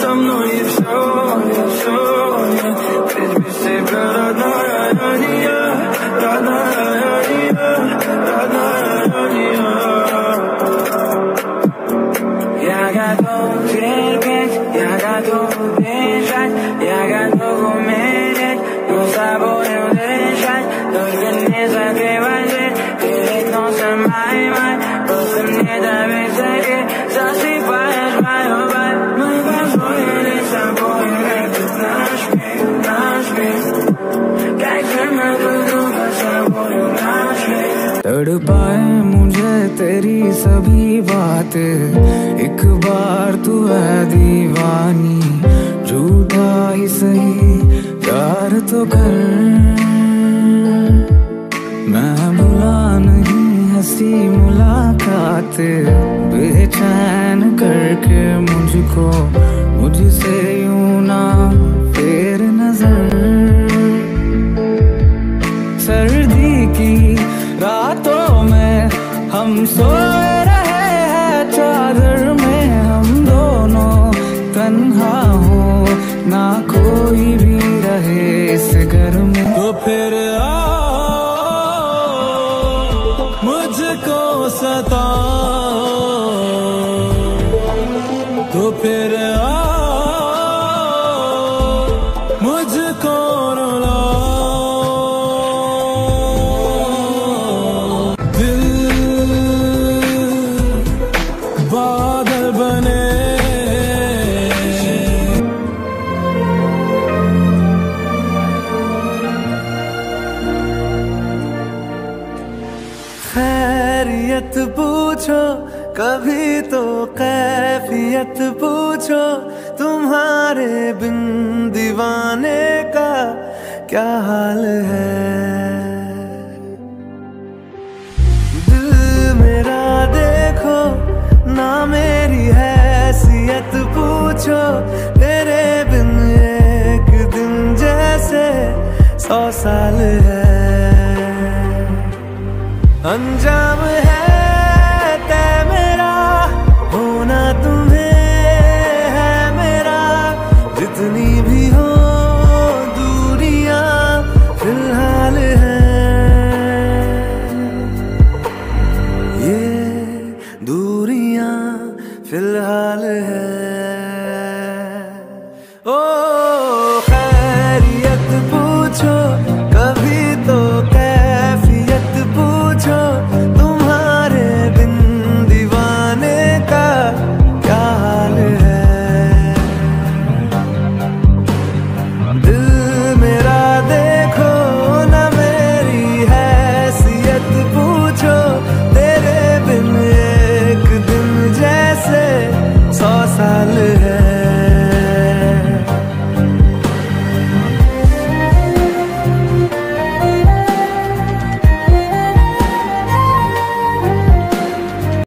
со мной и все, ведь без тебя родная не я, родная не я, родная не я. Я готов терпеть, я готов бежать, я готов умереть, но с тобою дышать. Только не закрывай дверь перед носом моей мать. Просто мне доверься, и засыпаешь мою боль. Мы позволили с тобой этот наш мир. Как же мы друг друга с тобою нашли. तड़पाए मुझे तेरी सभी बातें, एक बार तू है दीवानी, झूठा ही सही प्यार तो कर। मैं भुला नहीं हंसी मुलाकात, बेचैन करके मुझको मुझसे यूं ना फेर नजर। सर्दी की रातों में हम सोए रहे हैं चादर में, हम दोनों तन्हा हो ना कोई भी रहे इस घर में। तो फिर मुझको सताओ, तो फिर मुझको रुलाओ। दिल बादल बने, खैरियत पूछो कभी तो कैफियत पूछो, तुम्हारे बिन दीवाने का क्या हाल है। दिल मेरा देखो ना मेरी हैसियत पूछो, तेरे बिन एक दिन जैसे 100 साल है। अंजाम है तय मेरा, होना तुम्हें है मेरा, जितनी भी हो दूरियां फिलहाल हैं। ये दूरियां फिलहाल हैं।